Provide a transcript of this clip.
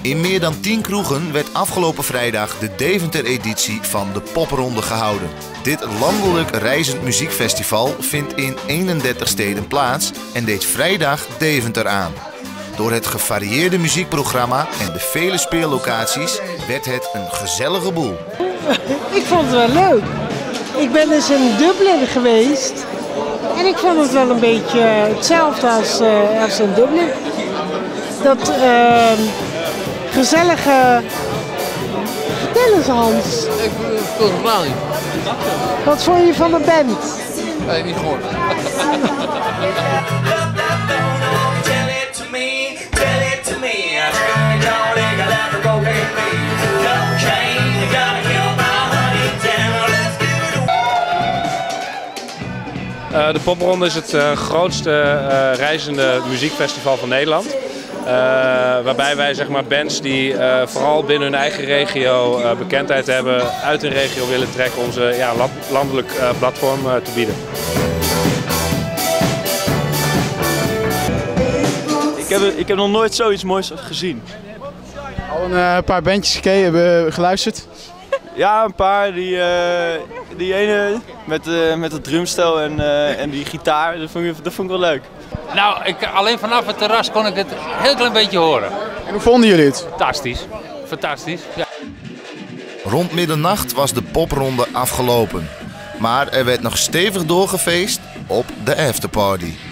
In meer dan 10 kroegen werd afgelopen vrijdag de Deventer-editie van de Popronde gehouden. Dit landelijk reizend muziekfestival vindt in 31 steden plaats en deed vrijdag Deventer aan. Door het gevarieerde muziekprogramma en de vele speellocaties werd het een gezellige boel. Ik vond het wel leuk. Ik ben dus in Dublin geweest en ik vond het wel een beetje hetzelfde als in Dublin. Dat gezellige... Vertel eens, Hans. Ik vond het klaar niet. Wat vond je van de band? Nee, niet gehoord. De Popronde is het grootste reizende muziekfestival van Nederland. Waarbij wij zeg maar, bands die vooral binnen hun eigen regio bekendheid hebben, uit hun regio willen trekken om ze landelijk platform te bieden. Ik heb nog nooit zoiets moois gezien. Al een paar bandjes hebben geluisterd? Ja, een paar. Die ene met het drumstel en die gitaar, dat vond ik wel leuk. Nou, alleen vanaf het terras kon ik het heel klein beetje horen. En hoe vonden jullie het? Fantastisch. Fantastisch. Ja. Rond middernacht was de popronde afgelopen. Maar er werd nog stevig doorgefeest op de afterparty.